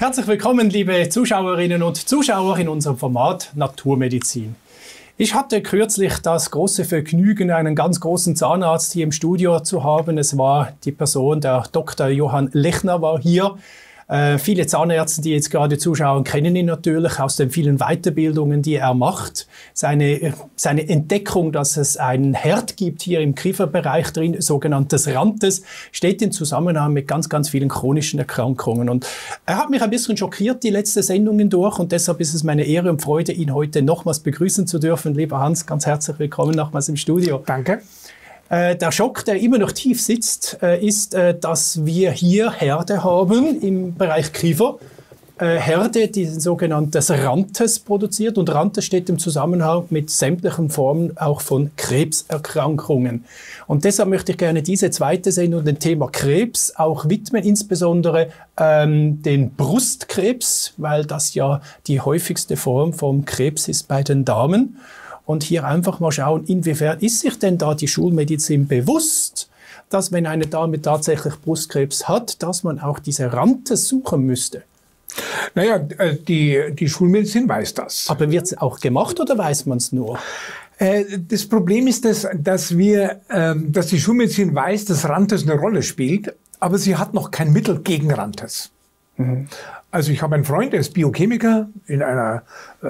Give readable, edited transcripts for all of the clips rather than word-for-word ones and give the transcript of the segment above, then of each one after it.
Herzlich willkommen, liebe Zuschauerinnen und Zuschauer in unserem Format Naturmedizin. Ich hatte kürzlich das große Vergnügen, einen ganz großen Zahnarzt hier im Studio zu haben. Es war die Person, der Dr. Johann Lechner war hier. Viele Zahnärzte, die jetzt gerade zuschauen, kennen ihn natürlich aus den vielen Weiterbildungen, die er macht. Seine Entdeckung, dass es einen Herd gibt hier im Kieferbereich drin, sogenanntes Rantes, steht in Zusammenhang mit ganz, ganz vielen chronischen Erkrankungen. Und er hat mich ein bisschen schockiert, die letzten Sendungen durch. Und deshalb ist es meine Ehre und Freude, ihn heute nochmals begrüßen zu dürfen. Lieber Hans, ganz herzlich willkommen nochmals im Studio. Danke. Der Schock, der immer noch tief sitzt, ist, dass wir hier Herde haben im Bereich Kiefer. Herde, die sogenanntes Rantes produziert. Und Rantes steht im Zusammenhang mit sämtlichen Formen auch von Krebserkrankungen. Und deshalb möchte ich gerne diese zweite Sendung dem Thema Krebs auch widmen, insbesondere den Brustkrebs, weil das ja die häufigste Form vom Krebs ist bei den Damen. Und hier einfach mal schauen, inwiefern ist sich denn da die Schulmedizin bewusst, dass wenn eine Dame tatsächlich Brustkrebs hat, dass man auch diese Rantes suchen müsste? Naja, die Schulmedizin weiß das. Aber wird es auch gemacht oder weiß man es nur? Das Problem ist, dass die Schulmedizin weiß, dass Rantes eine Rolle spielt, aber sie hat noch kein Mittel gegen Rantes. Mhm. Also ich habe einen Freund, der ist Biochemiker in einer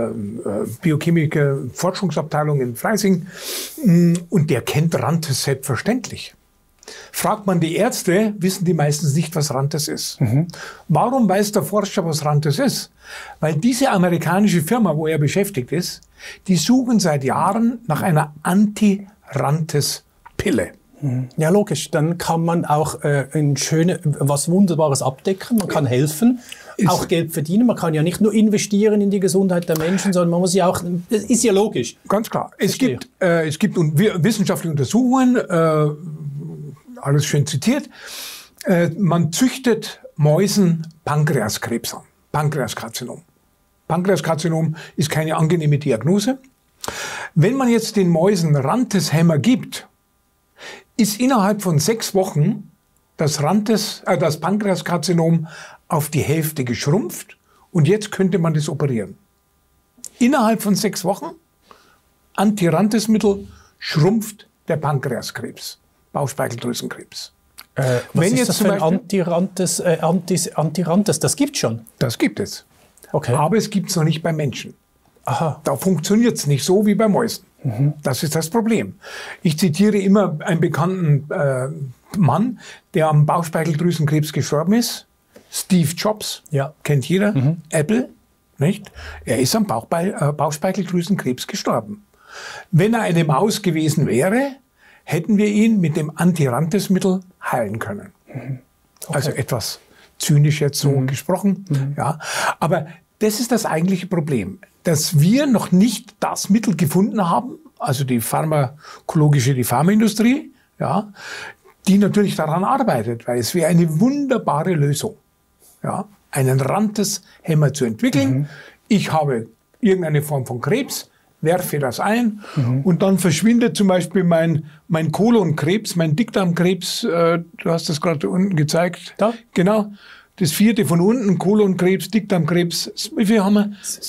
Biochemiker-Forschungsabteilung in Freising und der kennt Rantes selbstverständlich. Fragt man die Ärzte, wissen die meistens nicht, was Rantes ist. Mhm. Warum weiß der Forscher, was Rantes ist? Weil diese amerikanische Firma, wo er beschäftigt ist, die suchen seit Jahren nach einer Anti-Rantes-Pille. Ja, logisch. Dann kann man auch was Wunderbares abdecken. Man kann helfen, auch Geld verdienen. Man kann ja nicht nur investieren in die Gesundheit der Menschen, sondern man muss ja auch, das ist ja logisch. Ganz klar. Es gibt wissenschaftliche Untersuchungen, alles schön zitiert. Man züchtet Mäusen Pankreaskrebs an. Pankreaskarzinom. Pankreaskarzinom ist keine angenehme Diagnose. Wenn man jetzt den Mäusen Ranteshämmer gibt, ist innerhalb von 6 Wochen das Pankreaskarzinom auf die Hälfte geschrumpft und jetzt könnte man das operieren. Innerhalb von 6 Wochen, Anti-Rantes-Mittel, schrumpft der Pankreaskrebs, Bauchspeicheldrüsenkrebs. Was ist das für ein Anti-Rantes? Das gibt schon? Das gibt es. Okay. Aber es gibt es noch nicht bei Menschen. Aha. Da funktioniert es nicht so wie bei Mäusen. Mhm. Das ist das Problem. Ich zitiere immer einen bekannten Mann, der am Bauchspeicheldrüsenkrebs gestorben ist. Steve Jobs, ja. Kennt jeder. Mhm. Apple, nicht? Er ist am Bauchspeicheldrüsenkrebs gestorben. Wenn er eine Maus gewesen wäre, hätten wir ihn mit dem Anti-Rantes-Mittel heilen können. Mhm. Okay. Also etwas zynisch jetzt so gesprochen. Mhm. Ja. Aber das ist das eigentliche Problem, dass wir noch nicht das Mittel gefunden haben, also die Pharmaindustrie, ja, die natürlich daran arbeitet, weil es wäre eine wunderbare Lösung, ja, einen Ranteshämmer zu entwickeln. Mhm. Ich habe irgendeine Form von Krebs, werfe das ein und dann verschwindet zum Beispiel mein Kolonkrebs, mein Dickdarmkrebs, du hast das gerade unten gezeigt. Da? Genau. Das 4. von unten, Kolonkrebs, Dickdarmkrebs. Wie viel haben wir?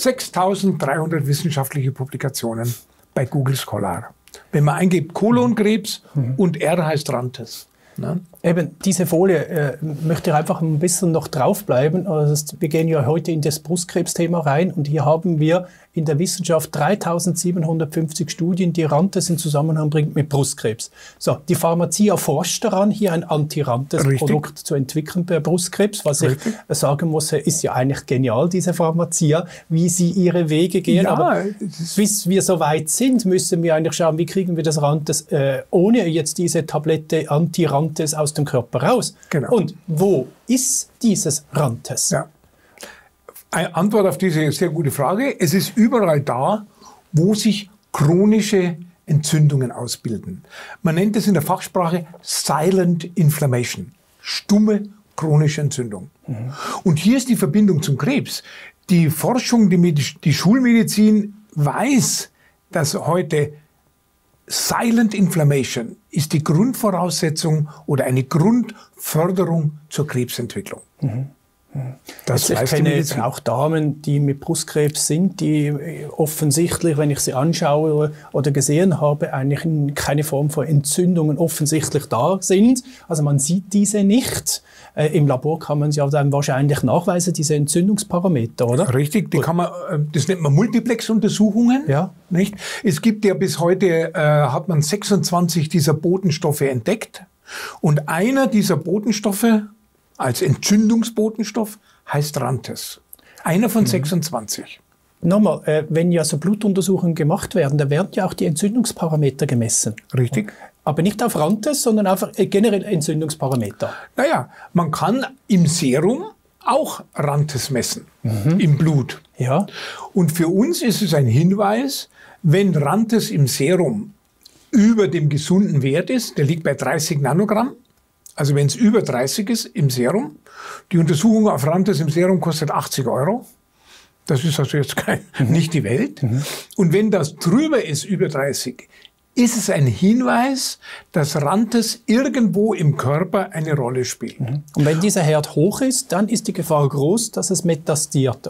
6.300 wissenschaftliche Publikationen bei Google Scholar. Wenn man eingibt Kolonkrebs und R heißt Rantes. Ne? Eben, diese Folie möchte ich einfach ein bisschen noch draufbleiben. Also wir gehen ja heute in das Brustkrebsthema rein und hier haben wir in der Wissenschaft 3.750 Studien, die Rantes in Zusammenhang bringt mit Brustkrebs. So, die Pharmazie erforscht daran, hier ein Anti-Rantes-Produkt zu entwickeln bei Brustkrebs. Was ich sagen muss, ist ja eigentlich genial, diese Pharmazie, wie sie ihre Wege gehen. Ja, aber bis wir so weit sind, müssen wir eigentlich schauen, wie kriegen wir das Rantes ohne jetzt diese Tablette Anti-Rantes aus dem Körper raus. Genau. Und wo ist dieses Rantes? Ja. Eine Antwort auf diese sehr gute Frage. Es ist überall da, wo sich chronische Entzündungen ausbilden. Man nennt es in der Fachsprache Silent Inflammation, stumme chronische Entzündung. Mhm. Und hier ist die Verbindung zum Krebs. Die Forschung, die Schulmedizin weiß, dass heute Silent Inflammation ist die Grundvoraussetzung oder eine Grundförderung zur Krebsentwicklung. Mhm. Das ich kenne auch Damen, die mit Brustkrebs sind, die offensichtlich, wenn ich sie anschaue oder gesehen habe, eigentlich keine Form von Entzündungen offensichtlich da sind. Also man sieht diese nicht. Im Labor kann man sie ja dann wahrscheinlich nachweisen, diese Entzündungsparameter, oder? Richtig, die kann man, das nennt man Multiplex-Untersuchungen. Ja. Nicht? Es gibt ja bis heute, hat man 26 dieser Botenstoffe entdeckt. Und einer dieser Botenstoffe als Entzündungsbotenstoff heißt Rantes. Einer von 26. Nochmal, wenn ja so Blutuntersuchungen gemacht werden, da werden ja auch die Entzündungsparameter gemessen. Richtig. Aber nicht auf Rantes, sondern auf generell Entzündungsparameter. Naja, man kann im Serum auch Rantes messen, im Blut. Ja. Und für uns ist es ein Hinweis, wenn Rantes im Serum über dem gesunden Wert ist, der liegt bei 30 Nanogramm, also wenn es über 30 ist im Serum, die Untersuchung auf Rantes im Serum kostet 80 €. Das ist also jetzt nicht die Welt. Und wenn das drüber ist, über 30, ist es ein Hinweis, dass Rantes irgendwo im Körper eine Rolle spielt. Und wenn dieser Herd hoch ist, dann ist die Gefahr groß, dass es metastasiert.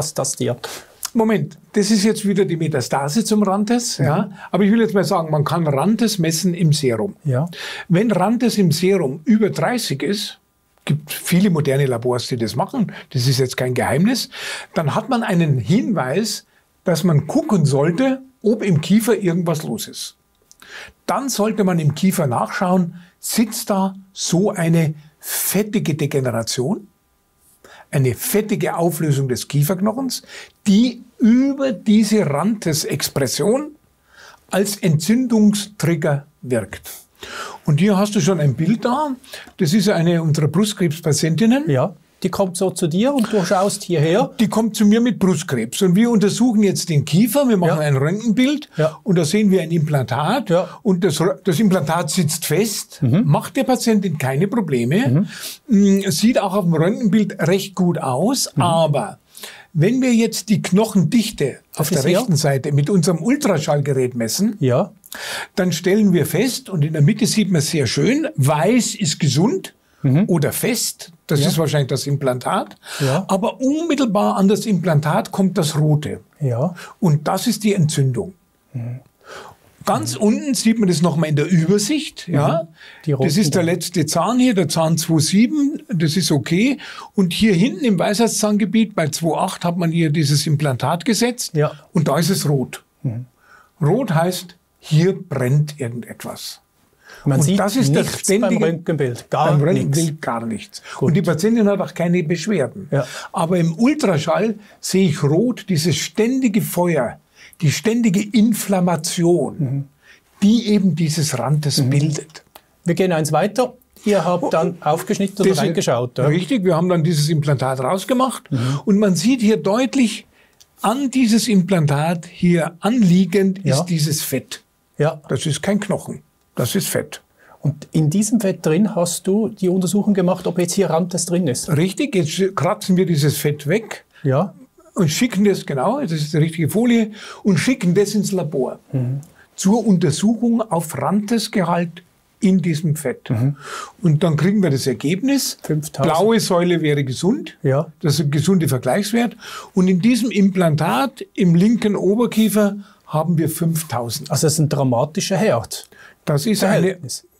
Moment, das ist jetzt wieder die Metastase zum Rantes. Ja? Aber ich will jetzt mal sagen, man kann Rantes messen im Serum. Ja. Wenn Rantes im Serum über 30 ist, gibt viele moderne Labors, die das machen, das ist jetzt kein Geheimnis, dann hat man einen Hinweis, dass man gucken sollte, ob im Kiefer irgendwas los ist. Dann sollte man im Kiefer nachschauen, sitzt da so eine fettige Degeneration, eine fettige Auflösung des Kieferknochens, die über diese Rantes-Expression als Entzündungstrigger wirkt. Und hier hast du schon ein Bild da. Das ist eine unserer Brustkrebspatientinnen. Ja, die kommt so zu dir und du schaust hierher. Die kommt zu mir mit Brustkrebs. Und wir untersuchen jetzt den Kiefer. Wir machen ein Röntgenbild. Ja. Und da sehen wir ein Implantat. Ja. Und das Implantat sitzt fest. Macht der Patientin keine Probleme. Sieht auch auf dem Röntgenbild recht gut aus. Aber wenn wir jetzt die Knochendichte auf der rechten Seite mit unserem Ultraschallgerät messen, dann stellen wir fest, und in der Mitte sieht man sehr schön, weiß ist gesund oder fest, das ist wahrscheinlich das Implantat, aber unmittelbar an das Implantat kommt das Rote. Und das ist die Entzündung. Ganz unten sieht man das nochmal in der Übersicht. Das ist der letzte Zahn hier, der Zahn 2,7, das ist okay. Und hier hinten im Weisheitszahngebiet bei 2,8 hat man hier dieses Implantat gesetzt und da ist es rot. Rot heißt, hier brennt irgendetwas. Man und sieht das ist nichts das ständige, beim Röntgenbild. Beim Röntgenbild gar nichts. Gut. Und die Patientin hat auch keine Beschwerden. Aber im Ultraschall sehe ich rot, dieses ständige Feuer, die ständige Inflammation, die eben dieses Rantes bildet. Wir gehen eins weiter. Ihr habt dann aufgeschnitten und reingeschaut. Richtig, wir haben dann dieses Implantat rausgemacht. Und man sieht hier deutlich, an dieses Implantat hier anliegend ist dieses Fett. Das ist kein Knochen, das ist Fett. Und in diesem Fett drin hast du die Untersuchung gemacht, ob jetzt hier Rantes drin ist? Richtig, jetzt kratzen wir dieses Fett weg. Und schicken das, genau, das ist die richtige Folie, und schicken das ins Labor zur Untersuchung auf Rantes-Gehalt in diesem Fett. Und dann kriegen wir das Ergebnis. 5000. Blaue Säule wäre gesund. Das ist ein gesunder Vergleichswert. Und in diesem Implantat im linken Oberkiefer haben wir 5000. Also das ist ein dramatischer Herd. Das ist eine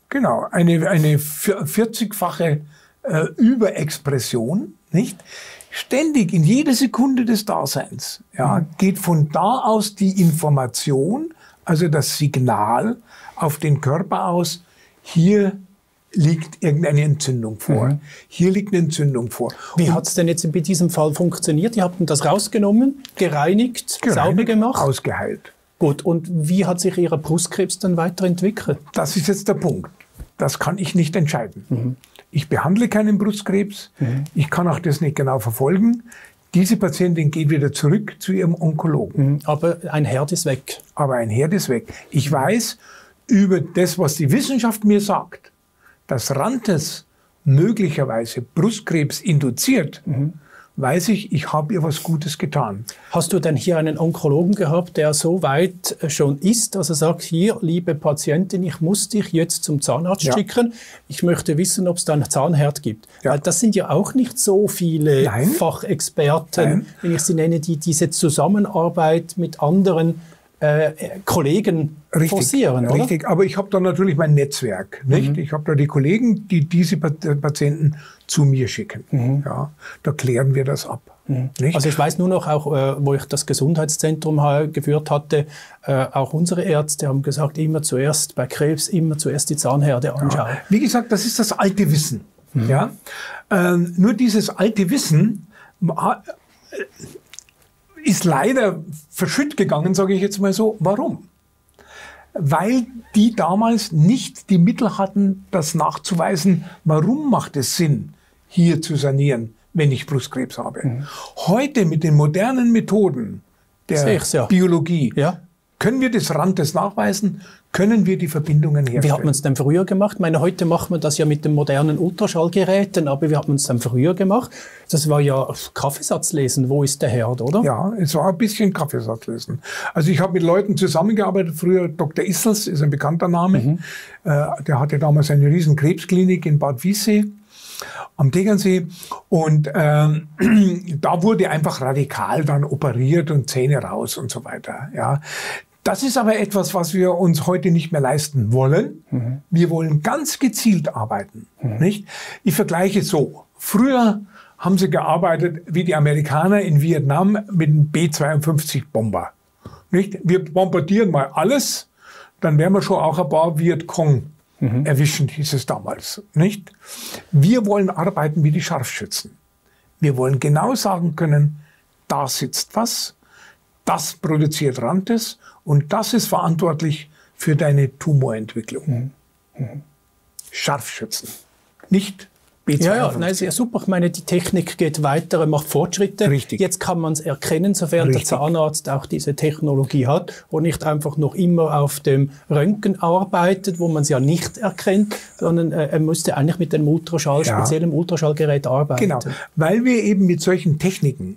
40-fache Überexpression, nicht? Ständig, in jeder Sekunde des Daseins, geht von da aus die Information, also das Signal auf den Körper aus, hier liegt irgendeine Entzündung vor. Hier liegt eine Entzündung vor. Wie hat es denn jetzt in diesem Fall funktioniert? Ihr habt das rausgenommen, gereinigt, sauber gemacht? Ausgeheilt. Gut, und wie hat sich Ihr Brustkrebs dann weiterentwickelt? Das ist jetzt der Punkt. Das kann ich nicht entscheiden. Ich behandle keinen Brustkrebs. Ich kann auch das nicht genau verfolgen. Diese Patientin geht wieder zurück zu ihrem Onkologen. Aber ein Herd ist weg. Aber ein Herd ist weg. Ich weiß über das, was die Wissenschaft mir sagt, dass Rantes möglicherweise Brustkrebs induziert, weiß ich habe ihr was Gutes getan. Hast du denn hier einen Onkologen gehabt, der so weit schon ist, dass er sagt, hier, liebe Patientin, ich muss dich jetzt zum Zahnarzt schicken. Ich möchte wissen, ob es da einen Zahnherd gibt. Ja. Weil das sind ja auch nicht so viele Fachexperten, wenn ich sie nenne, die diese Zusammenarbeit mit anderen Kollegen forcieren, oder? Richtig, aber ich habe da natürlich mein Netzwerk. Nicht? Ich habe da die Kollegen, die diese Patienten zu mir schicken. Ja, da klären wir das ab. Nicht? Also ich weiß nur noch, auch wo ich das Gesundheitszentrum geführt hatte, auch unsere Ärzte haben gesagt, immer zuerst bei Krebs, immer zuerst die Zahnherde anschauen. Ja. Wie gesagt, das ist das alte Wissen. Ja? Nur dieses alte Wissen ist leider verschütt gegangen, sage ich jetzt mal so. Warum? Weil die damals nicht die Mittel hatten, das nachzuweisen, warum macht es Sinn, hier zu sanieren, wenn ich Brustkrebs habe. Heute mit den modernen Methoden der Biologie können wir des Randes nachweisen, können wir die Verbindungen herstellen. Wie hat man es denn früher gemacht? Ich meine, heute macht man das ja mit den modernen Ultraschallgeräten, aber wie hat man es denn früher gemacht? Das war ja Kaffeesatzlesen, wo ist der Herd, oder? Ja, es war ein bisschen Kaffeesatzlesen. Also ich habe mit Leuten zusammengearbeitet, früher Dr. Issels ist ein bekannter Name, der hatte damals eine riesen Krebsklinik in Bad Wiessee am Tegernsee und da wurde einfach radikal dann operiert und Zähne raus und so weiter. Ja. Das ist aber etwas, was wir uns heute nicht mehr leisten wollen. Wir wollen ganz gezielt arbeiten. Nicht? Ich vergleiche so. Früher haben sie gearbeitet wie die Amerikaner in Vietnam mit einem B-52-Bomber. Nicht? Wir bombardieren mal alles, dann werden wir schon auch ein paar Vietcong erwischen, hieß es damals. Nicht? Wir wollen arbeiten wie die Scharfschützen. Wir wollen genau sagen können, da sitzt was, das produziert Rantes und das ist verantwortlich für deine Tumorentwicklung. Scharfschützen, nicht B52. Ja, nein, sehr super. Ich meine, die Technik geht weiter, macht Fortschritte. Richtig. Jetzt kann man es erkennen, sofern der Zahnarzt auch diese Technologie hat und nicht einfach noch immer auf dem Röntgen arbeitet, wo man es ja nicht erkennt, sondern er müsste eigentlich mit dem Ultraschall, speziellem Ultraschallgerät arbeiten. Genau, weil wir eben mit solchen Techniken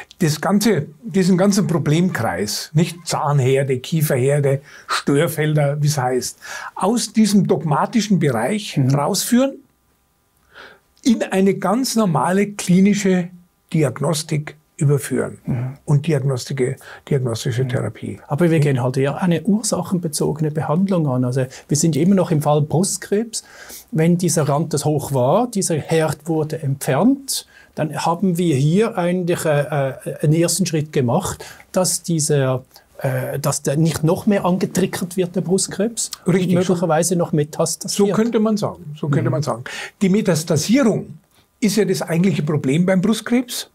diesen ganzen Problemkreis, nicht Zahnherde, Kieferherde, Störfelder, wie es heißt, aus diesem dogmatischen Bereich rausführen, in eine ganz normale klinische Diagnostik überführen und diagnostische Therapie. Aber wir gehen halt eher eine ursachenbezogene Behandlung an. Also wir sind immer noch im Fall Brustkrebs. Wenn dieser Rand das hoch war, dieser Herd wurde entfernt, dann haben wir hier eigentlich einen ersten Schritt gemacht, dass der nicht noch mehr angetriggert wird, der Brustkrebs, Richtig, und möglicherweise noch metastasiert. So könnte man sagen. Die Metastasierung ist ja das eigentliche Problem beim Brustkrebs.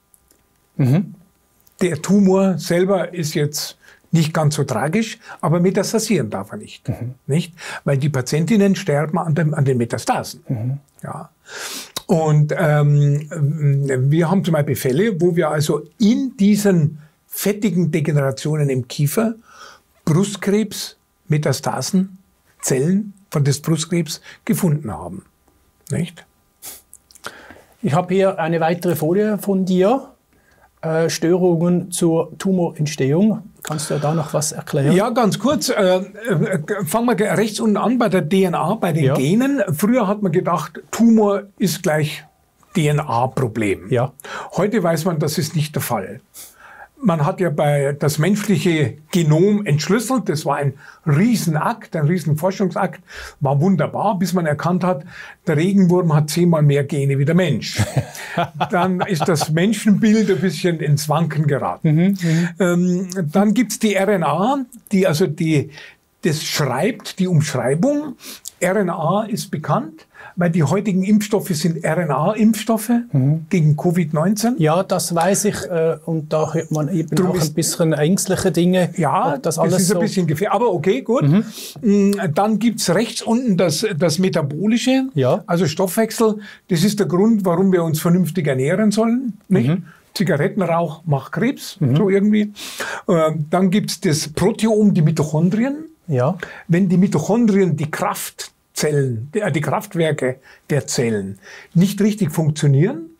Der Tumor selber ist jetzt nicht ganz so tragisch, aber metastasieren darf er nicht. Nicht? Weil die Patientinnen sterben an den Metastasen. Ja. Und wir haben zum Beispiel Fälle, wo wir also in diesen fettigen Degenerationen im Kiefer Brustkrebs, Metastasen, Zellen von des Brustkrebs gefunden haben. Nicht? Ich habe hier eine weitere Folie von dir. Störungen zur Tumorentstehung. Kannst du da noch was erklären? Ja, ganz kurz. Fangen wir rechts unten an bei der DNA, bei den Genen. Früher hat man gedacht, Tumor ist gleich DNA-Problem. Ja. Heute weiß man, das ist nicht der Fall. Man hat ja das menschliche Genom entschlüsselt. Das war ein Riesenakt, ein Riesenforschungsakt. War wunderbar, bis man erkannt hat, der Regenwurm hat 10-mal mehr Gene wie der Mensch. Dann ist das Menschenbild ein bisschen ins Wanken geraten. Dann gibt's die RNA, das schreibt die Umschreibung. RNA ist bekannt, weil die heutigen Impfstoffe sind RNA-Impfstoffe gegen Covid-19. Ja, das weiß ich. Und da hört man eben auch ein bisschen ängstliche Dinge. Ja, das ist ein bisschen gefährlich. Aber okay, gut. Dann gibt's rechts unten das Metabolische, also Stoffwechsel. Das ist der Grund, warum wir uns vernünftig ernähren sollen. Nicht? Zigarettenrauch macht Krebs, so irgendwie. Dann gibt's das Proteom, die Mitochondrien. Ja. Wenn die Mitochondrien, die Kraftwerke der Zellen nicht richtig funktionieren,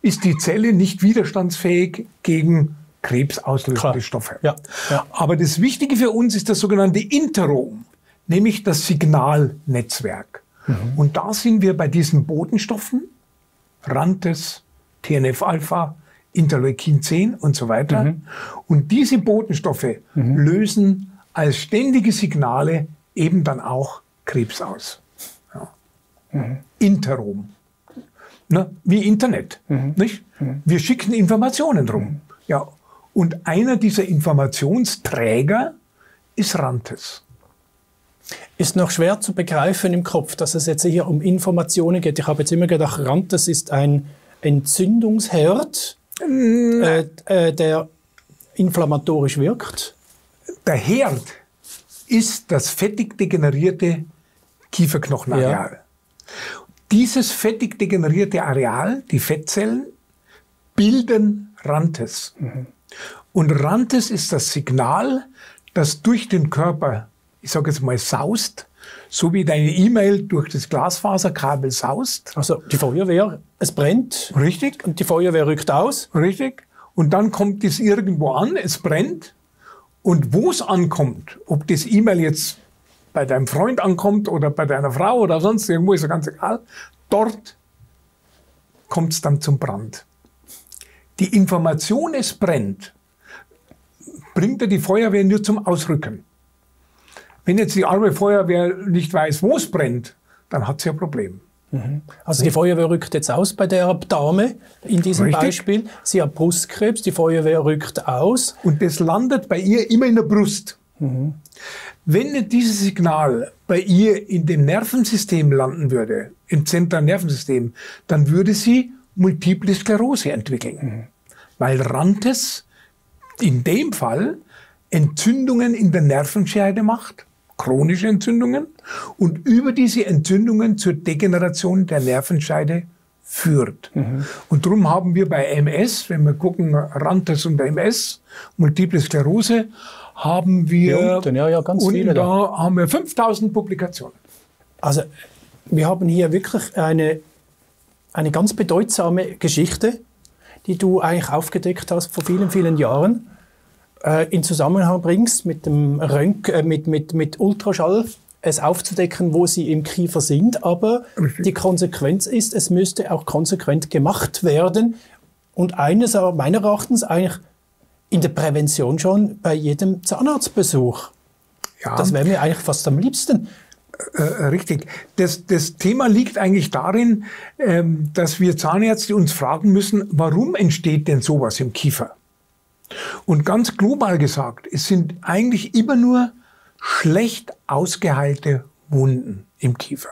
ist die Zelle nicht widerstandsfähig gegen krebsauslösende Stoffe. Ja. Ja. Aber das Wichtige für uns ist das sogenannte Interom, nämlich das Signalnetzwerk. Und da sind wir bei diesen Botenstoffen, Rantes, TNF-Alpha, Interleukin 10 und so weiter. Und diese Botenstoffe lösen als ständige Signale eben dann auch Krebs aus. Ja. Interom. Na, wie Internet. Nicht? Wir schicken Informationen rum. Ja. Und einer dieser Informationsträger ist Rantes. Ist noch schwer zu begreifen im Kopf, dass es jetzt hier um Informationen geht. Ich habe jetzt immer gedacht, Rantes ist ein Entzündungsherd, der inflammatorisch wirkt. Der Herd ist das fettig degenerierte Kieferknochenareal. Ja. Dieses fettig degenerierte Areal, die Fettzellen, bilden Rantes. Und Rantes ist das Signal, das durch den Körper, ich sage jetzt mal, saust, so wie deine E-Mail durch das Glasfaserkabel saust. Also die Feuerwehr, es brennt. Richtig. Und die Feuerwehr rückt aus. Richtig. Und dann kommt es irgendwo an, es brennt. Und wo es ankommt, ob das E-Mail jetzt bei deinem Freund ankommt oder bei deiner Frau oder sonst irgendwo, ist ja ganz egal, dort kommt es dann zum Brand. Die Information, es brennt, bringt ja die Feuerwehr nur zum Ausrücken. Wenn jetzt die arme Feuerwehr nicht weiß, wo es brennt, dann hat sie ein Problem. Also die Feuerwehr rückt jetzt aus bei der Dame in diesem Beispiel. Sie hat Brustkrebs, die Feuerwehr rückt aus. Und das landet bei ihr immer in der Brust. Wenn nicht dieses Signal bei ihr in dem Nervensystem landen würde, im zentralen Nervensystem, dann würde sie Multiple Sklerose entwickeln. Weil Rantes in dem Fall Entzündungen in der Nervenscheide macht, chronische Entzündungen, und über diese Entzündungen zur Degeneration der Nervenscheide führt. Und darum haben wir bei MS, wenn wir gucken, Rantes und MS, Multiple Sklerose, haben wir, ganz viele da haben wir 5000 Publikationen. Also wir haben hier wirklich eine ganz bedeutsame Geschichte, die du eigentlich aufgedeckt hast vor vielen, vielen Jahren, in Zusammenhang bringst mit dem mit Ultraschall, es aufzudecken, wo sie im Kiefer sind. Aber die Konsequenz ist, es müsste auch konsequent gemacht werden. Und eines meiner Erachtens eigentlich in der Prävention schon bei jedem Zahnarztbesuch. Ja. Das wäre mir eigentlich fast am liebsten. Richtig. Das Thema liegt eigentlich darin, dass wir Zahnärzte uns fragen müssen, warum entsteht denn sowas im Kiefer? Und ganz global gesagt, es sind eigentlich immer nur schlecht ausgeheilte Wunden im Kiefer.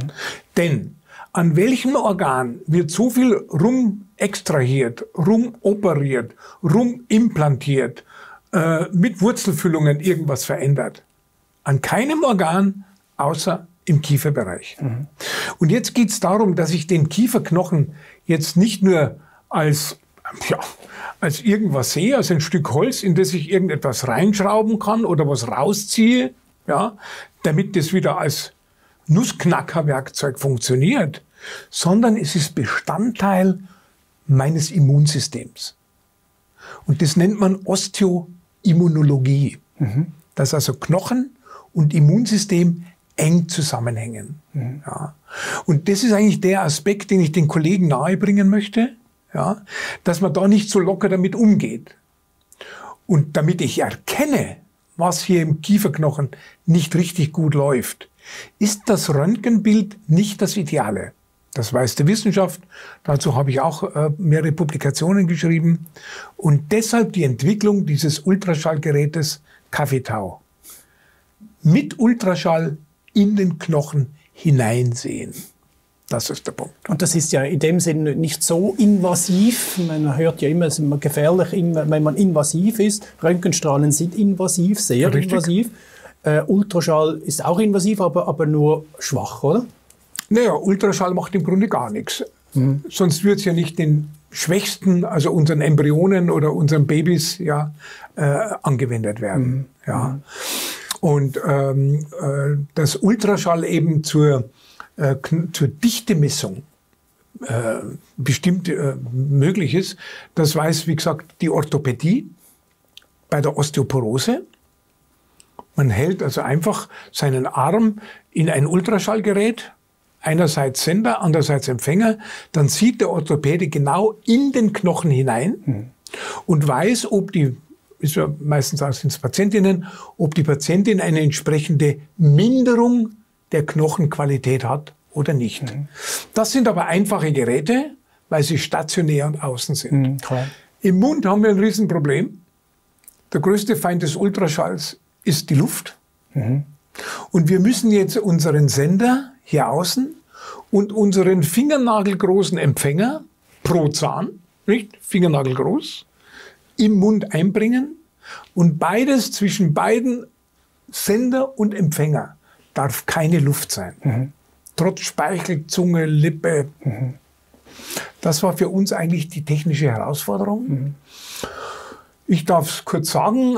Denn an welchem Organ wird so viel rumextrahiert, rumoperiert, rumimplantiert, mit Wurzelfüllungen irgendwas verändert? An keinem Organ außer im Kieferbereich. Und jetzt geht es darum, dass ich den Kieferknochen jetzt nicht nur als irgendwas sehe, als ein Stück Holz, in das ich irgendetwas reinschrauben kann oder was rausziehe, ja, damit das wieder als Nussknackerwerkzeug funktioniert, sondern es ist Bestandteil meines Immunsystems. Und das nennt man Osteoimmunologie, dass also Knochen und Immunsystem eng zusammenhängen. Ja. Und das ist eigentlich der Aspekt, den ich den Kollegen nahebringen möchte, ja, dass man da nicht so locker damit umgeht. Und damit ich erkenne, was hier im Kieferknochen nicht richtig gut läuft, ist das Röntgenbild nicht das Ideale. Das weiß die Wissenschaft. Dazu habe ich auch mehrere Publikationen geschrieben. Und deshalb die Entwicklung dieses Ultraschallgerätes Cafetau. Mit Ultraschall in den Knochen hineinsehen. Das ist der Punkt. Und das ist ja in dem Sinne nicht so invasiv. Man hört ja immer, es ist immer gefährlich, wenn man invasiv ist. Röntgenstrahlen sind invasiv, sehr invasiv. Ultraschall ist auch invasiv, aber nur schwach, oder? Naja, Ultraschall macht im Grunde gar nichts. Sonst würde es ja nicht den Schwächsten, also unseren Embryonen oder unseren Babys, ja, angewendet werden. Ja. Und das Ultraschall eben zur Dichtemessung bestimmt möglich ist. Das weiß, wie gesagt, die Orthopädie bei der Osteoporose. Man hält also einfach seinen Arm in ein Ultraschallgerät, einerseits Sender, andererseits Empfänger, dann sieht der Orthopäde genau in den Knochen hinein und weiß, ob die, ist ja meistens auch sind es Patientinnen, ob die Patientin eine entsprechende Minderung der Knochenqualität hat oder nicht. Das sind aber einfache Geräte, weil sie stationär und außen sind. Im Mund haben wir ein Riesenproblem. Der größte Feind des Ultraschalls ist die Luft. Und wir müssen jetzt unseren Sender hier außen und unseren fingernagelgroßen Empfänger pro Zahn, nicht fingernagelgroß, im Mund einbringen. Und beides zwischen beiden Sender und Empfänger darf keine Luft sein. Trotz Speichel, Zunge, Lippe. Das war für uns eigentlich die technische Herausforderung. Ich darf es kurz sagen,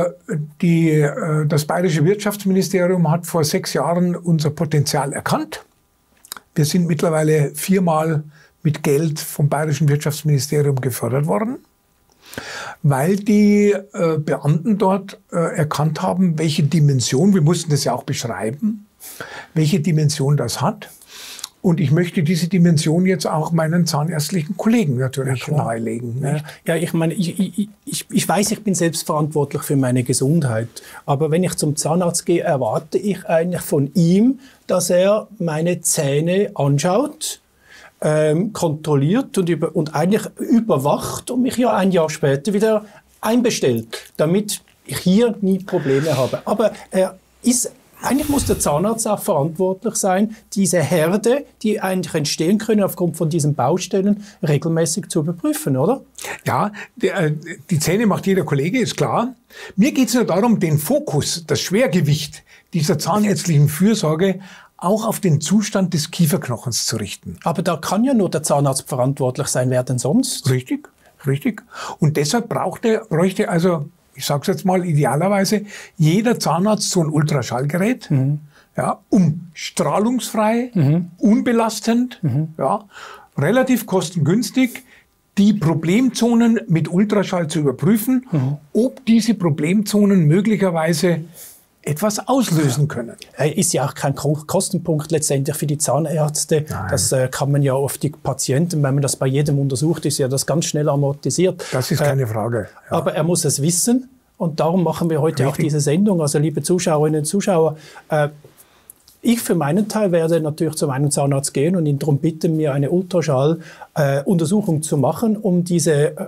das Bayerische Wirtschaftsministerium hat vor 6 Jahren unser Potenzial erkannt. Wir sind mittlerweile 4-mal mit Geld vom Bayerischen Wirtschaftsministerium gefördert worden, weil die Beamten dort erkannt haben, welche Dimension, wir mussten das ja auch beschreiben, welche Dimension das hat. Und ich möchte diese Dimension jetzt auch meinen zahnärztlichen Kollegen natürlich nahelegen. Ja, ich meine, ich weiß, ich bin selbst verantwortlich für meine Gesundheit. Aber wenn ich zum Zahnarzt gehe, erwarte ich eigentlich von ihm, dass er meine Zähne anschaut, kontrolliert und eigentlich überwacht und mich ja ein Jahr später wieder einbestellt, damit ich hier nie Probleme habe. Aber eigentlich muss der Zahnarzt auch verantwortlich sein, diese Herde, die eigentlich entstehen können aufgrund von diesen Baustellen, regelmäßig zu überprüfen, oder? Ja, die Zähne macht jeder Kollege, ist klar. Mir geht es nur darum, den Fokus, das Schwergewicht dieser zahnärztlichen Fürsorge auch auf den Zustand des Kieferknochens zu richten. Aber da kann ja nur der Zahnarzt verantwortlich sein, wer denn sonst? Richtig. Und deshalb bräuchte also, ich sage es jetzt mal, idealerweise jeder Zahnarzt so ein Ultraschallgerät, ja, um strahlungsfrei, unbelastend, ja, relativ kostengünstig die Problemzonen mit Ultraschall zu überprüfen, ob diese Problemzonen möglicherweise etwas auslösen können. Ist ja auch kein Kostenpunkt letztendlich für die Zahnärzte. Nein. Das kann man ja auf die Patienten, wenn man das bei jedem untersucht, ist ja das ganz schnell amortisiert. Das ist keine Frage. Ja. Aber er muss es wissen und darum machen wir heute auch diese Sendung. Also liebe Zuschauerinnen und Zuschauer, ich für meinen Teil werde natürlich zu meinem Zahnarzt gehen und ihn darum bitten, mir eine Ultraschalluntersuchung zu machen, um diese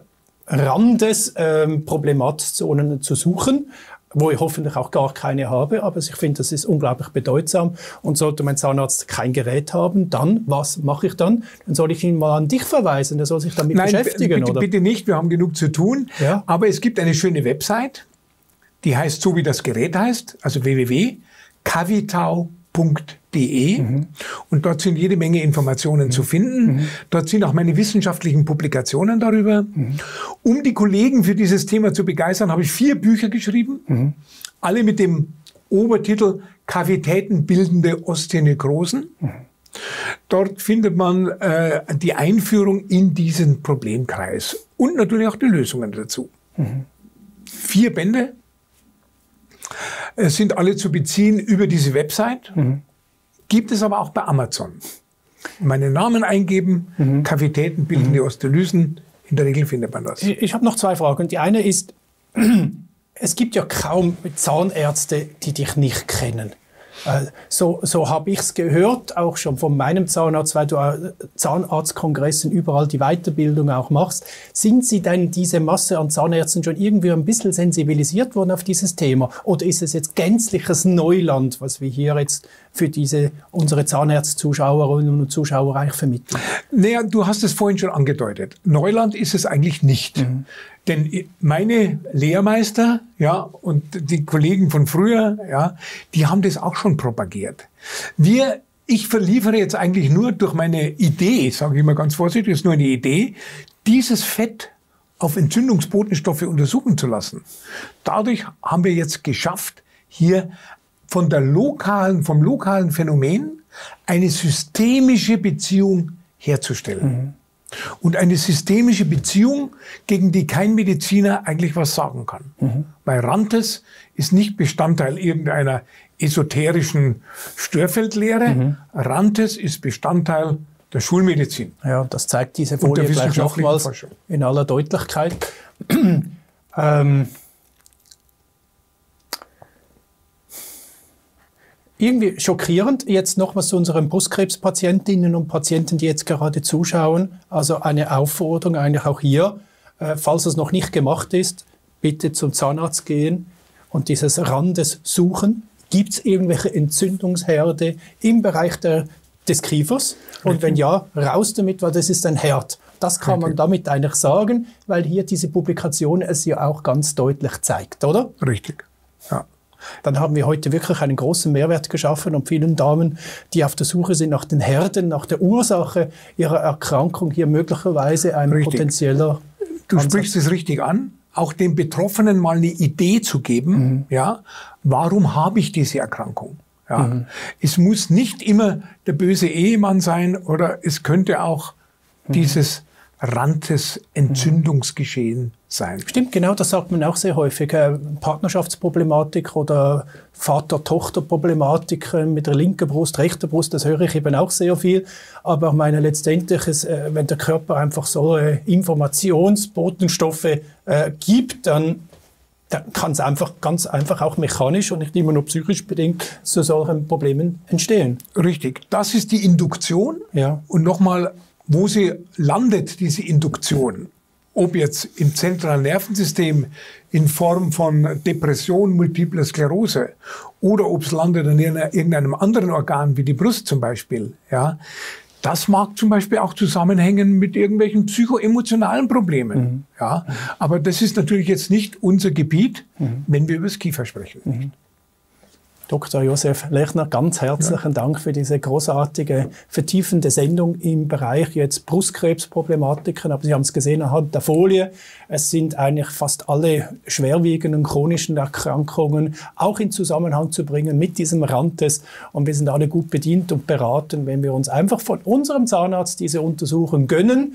Randesproblematikzonen zu suchen, wo ich hoffentlich auch gar keine habe, aber ich finde, das ist unglaublich bedeutsam. Und sollte mein Zahnarzt kein Gerät haben, dann, was mache ich dann? Dann soll ich ihn mal an dich verweisen, der soll sich damit beschäftigen, bitte, oder? Bitte nicht, wir haben genug zu tun. Ja. Aber es gibt eine schöne Website, die heißt so, wie das Gerät heißt, also www.cavitao.de. Und dort sind jede Menge Informationen zu finden. Dort sind auch meine wissenschaftlichen Publikationen darüber. Um die Kollegen für dieses Thema zu begeistern, habe ich 4 Bücher geschrieben, alle mit dem Obertitel Kavitätenbildende Osteonekrosen. Dort findet man die Einführung in diesen Problemkreis und natürlich auch die Lösungen dazu. 4 Bände. Sind alle zu beziehen über diese Website. Gibt es aber auch bei Amazon. Meinen Namen eingeben, Kavitätenbildende Osteolysen. In der Regel findet man das. Ich habe noch 2 Fragen. Die eine ist, es gibt ja kaum Zahnärzte, die dich nicht kennen. So habe ich es gehört, auch schon von meinem Zahnarzt, weil du Zahnarztkongressen überall die Weiterbildung auch machst. Sind Sie denn diese Masse an Zahnärzten schon irgendwie ein bisschen sensibilisiert worden auf dieses Thema? Oder ist es jetzt gänzliches Neuland, was wir hier jetzt für unsere Zahnärztzuschauerinnen und Zuschauer eigentlich vermitteln? Naja, du hast es vorhin schon angedeutet. Neuland ist es eigentlich nicht. Denn meine Lehrmeister, ja, und die Kollegen von früher, ja, die haben das auch schon propagiert. Ich verliefere jetzt eigentlich nur durch meine Idee, sage ich mal ganz vorsichtig, ist nur eine Idee, dieses Fett auf Entzündungsbotenstoffe untersuchen zu lassen. Dadurch haben wir jetzt geschafft, hier vom lokalen Phänomen eine systemische Beziehung herzustellen. Und eine systemische Beziehung, gegen die kein Mediziner eigentlich was sagen kann. Weil Rantes ist nicht Bestandteil irgendeiner esoterischen Störfeldlehre. Rantes ist Bestandteil der Schulmedizin. Ja, das zeigt diese Folie gleich nochmals in aller Deutlichkeit. Irgendwie schockierend, jetzt nochmals zu unseren Brustkrebspatientinnen und Patienten, die jetzt gerade zuschauen. Also eine Aufforderung eigentlich auch hier, falls es noch nicht gemacht ist, bitte zum Zahnarzt gehen und dieses Randes suchen. Gibt es irgendwelche Entzündungsherde im Bereich des Kiefers? Und wenn ja, raus damit, weil das ist ein Herd. Das kann man damit eigentlich sagen, weil hier diese Publikation es ja auch ganz deutlich zeigt, oder? Richtig, ja. Dann haben wir heute wirklich einen großen Mehrwert geschaffen und vielen Damen, die auf der Suche sind nach den Herden, nach der Ursache ihrer Erkrankung, hier möglicherweise ein potenzieller Du sprichst es richtig an, auch den Betroffenen mal eine Idee zu geben, ja, warum habe ich diese Erkrankung? Ja. Es muss nicht immer der böse Ehemann sein oder es könnte auch dieses Rantes Entzündungsgeschehen sein. Stimmt, genau, das sagt man auch sehr häufig. Partnerschaftsproblematik oder Vater-Tochter-Problematik mit der linken Brust, rechter Brust, das höre ich eben auch sehr viel. Aber ich meine, letztendlich, wenn der Körper einfach so Informationsbotenstoffe gibt, dann kann es einfach ganz einfach auch mechanisch und nicht immer nur psychisch bedingt zu solchen Problemen entstehen. Richtig, das ist die Induktion. Ja. Und nochmal, wo sie landet, diese Induktion, ob jetzt im zentralen Nervensystem in Form von Depression, Multipler Sklerose oder ob es landet in irgendeinem anderen Organ, wie die Brust zum Beispiel, ja, das mag zum Beispiel auch zusammenhängen mit irgendwelchen psychoemotionalen Problemen. Ja, aber das ist natürlich jetzt nicht unser Gebiet, wenn wir über das Kiefer sprechen. Dr. Josef Lechner, ganz herzlichen Dank für diese großartige, vertiefende Sendung im Bereich jetzt Brustkrebsproblematiken. Aber Sie haben es gesehen anhand der Folie, es sind eigentlich fast alle schwerwiegenden chronischen Erkrankungen auch in Zusammenhang zu bringen mit diesem Rantes. Und wir sind alle gut bedient und beraten, wenn wir uns einfach von unserem Zahnarzt diese Untersuchung gönnen.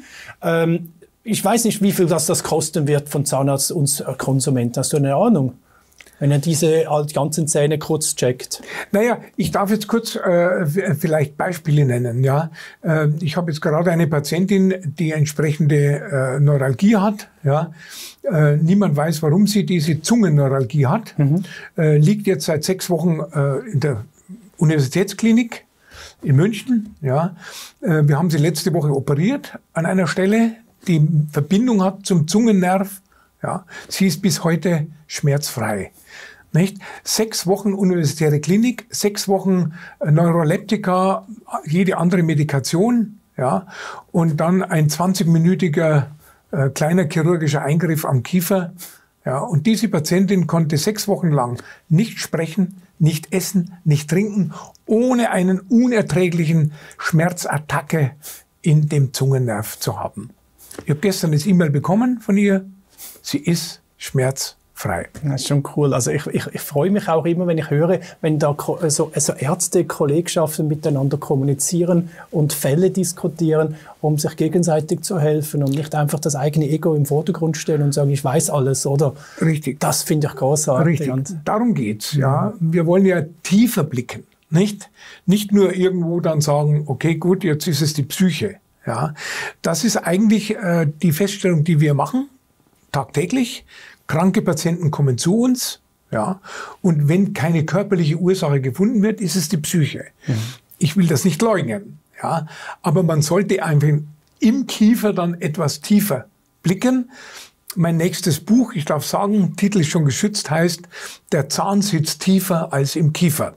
Ich weiß nicht, wie viel das kosten wird von Zahnarzt und Konsument. Hast du eine Ahnung? Wenn er diese ganzen Zähne kurz checkt. Naja, ich darf jetzt kurz vielleicht Beispiele nennen. Ja, ich habe jetzt gerade eine Patientin, die entsprechende Neuralgie hat. Ja, niemand weiß, warum sie diese Zungenneuralgie hat. Liegt jetzt seit 6 Wochen in der Universitätsklinik in München. Ja, wir haben sie letzte Woche operiert an einer Stelle, die Verbindung hat zum Zungennerv. Ja, sie ist bis heute schmerzfrei. Nicht? 6 Wochen universitäre Klinik, 6 Wochen Neuroleptika, jede andere Medikation, ja, und dann ein 20-minütiger kleiner chirurgischer Eingriff am Kiefer. Ja, und diese Patientin konnte 6 Wochen lang nicht sprechen, nicht essen, nicht trinken, ohne einen unerträglichen Schmerzattacke in dem Zungennerv zu haben. Ich habe gestern das E-Mail bekommen von ihr. Sie ist schmerzfrei. Das ist schon cool. Also ich freue mich auch immer, wenn ich höre, wenn da so Ärzte, Kollegschaften miteinander kommunizieren und Fälle diskutieren, um sich gegenseitig zu helfen und nicht einfach das eigene Ego im Vordergrund stellen und sagen, ich weiß alles, oder? Richtig. Das finde ich großartig. Richtig. Und darum geht's. Ja. Wir wollen ja tiefer blicken, nicht nur irgendwo dann sagen, okay, gut, jetzt ist es die Psyche. Ja. Das ist eigentlich die Feststellung, die wir machen. Tagtäglich. Kranke Patienten kommen zu uns, ja, und wenn keine körperliche Ursache gefunden wird, ist es die Psyche. Ich will das nicht leugnen, ja, aber man sollte einfach im Kiefer dann etwas tiefer blicken. Mein nächstes Buch, ich darf sagen, Titel ist schon geschützt, heißt Der Zahn sitzt tiefer als im Kiefer.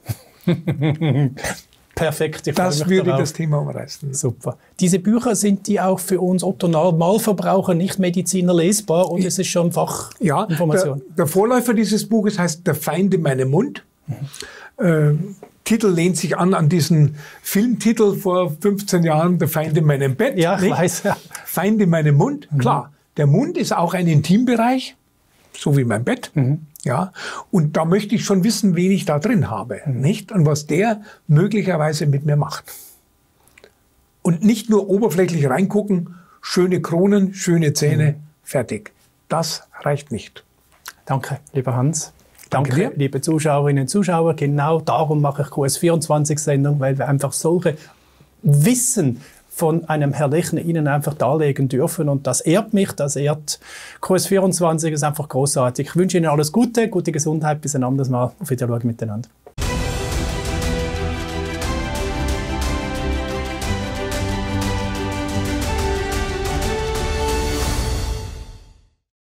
Perfekt. Das würde das Thema umreißen. Super. Diese Bücher, sind die auch für uns Otto-Normalverbraucher, Nicht-Mediziner lesbar und es ist schon Fachinformation? Ja, der Vorläufer dieses Buches heißt Der Feind in meinem Mund. Titel lehnt sich an diesen Filmtitel vor 15 Jahren, Der Feind in meinem Bett. Ja, ich weiß. Ja. Feind in meinem Mund. Klar, der Mund ist auch ein Intimbereich, so wie mein Bett. Ja, und da möchte ich schon wissen, wen ich da drin habe, nicht? Und was der möglicherweise mit mir macht. Und nicht nur oberflächlich reingucken, schöne Kronen, schöne Zähne, fertig. Das reicht nicht. Danke, lieber Hans. Danke dir. Liebe Zuschauerinnen und Zuschauer. Genau darum mache ich QS24-Sendung, weil wir einfach solche Wissen von einem Herr Lechner Ihnen einfach darlegen dürfen. Und das ehrt mich, das ehrt QS24, ist einfach großartig. Ich wünsche Ihnen alles Gute, gute Gesundheit, bis ein anderes Mal. Auf Wiedersehen miteinander.